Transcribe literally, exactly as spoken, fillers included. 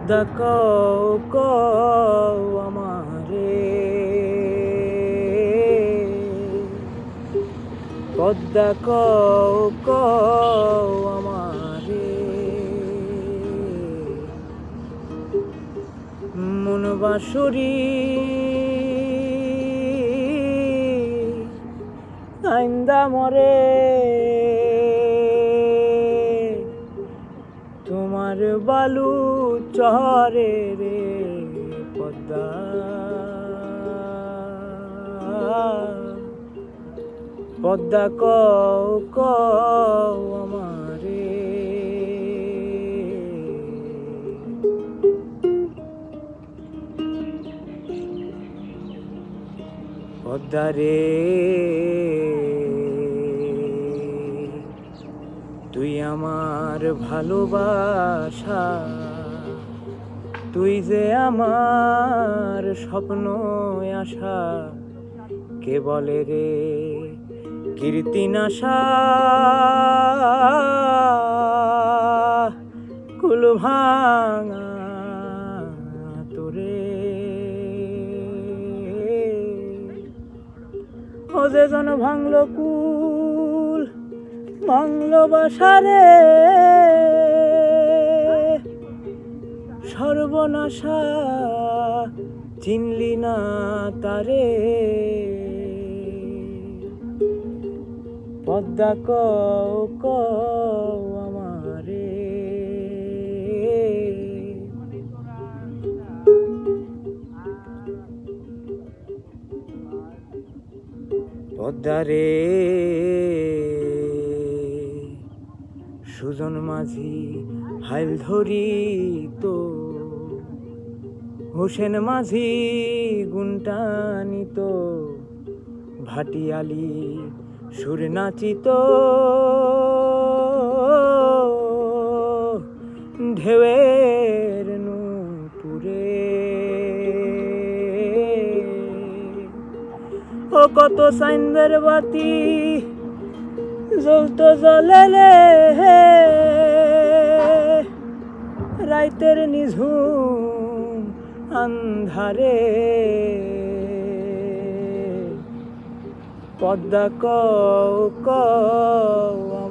পদ্মা কও কও আমারে, পদ্মা কও কও আমারে, মন বাঁশরি আইন্দা মরে, তোমার বালু চরে রে পদ্মা, পদ্মা কও কও আমারে, পদ্মা রে তুই আমার ভালোবাসা, তুই যে আমার স্বপ্ন আশা, কে বলে রে কীর্তিনাশা, কুল ভাঙা তোরে, ও যে জন ভাঙল কুল ভাঙল বাসারে, সর্বনাশা চিনলি না তারে, পদ্মা কও কও আমারে, পদ্মা রে সুজন মাঝি হাইল ধরি তো, হোসেন মাঝি গুনটানিত, ভাটিয়ালি সুর নাচিত, ঢেউয়ের নূপুরে, ও কত সাইন্দের বাতি জ্বলতো জ্বলেলে, রাইতের নিঝুম আন্ধারে, পদ্মা কও কও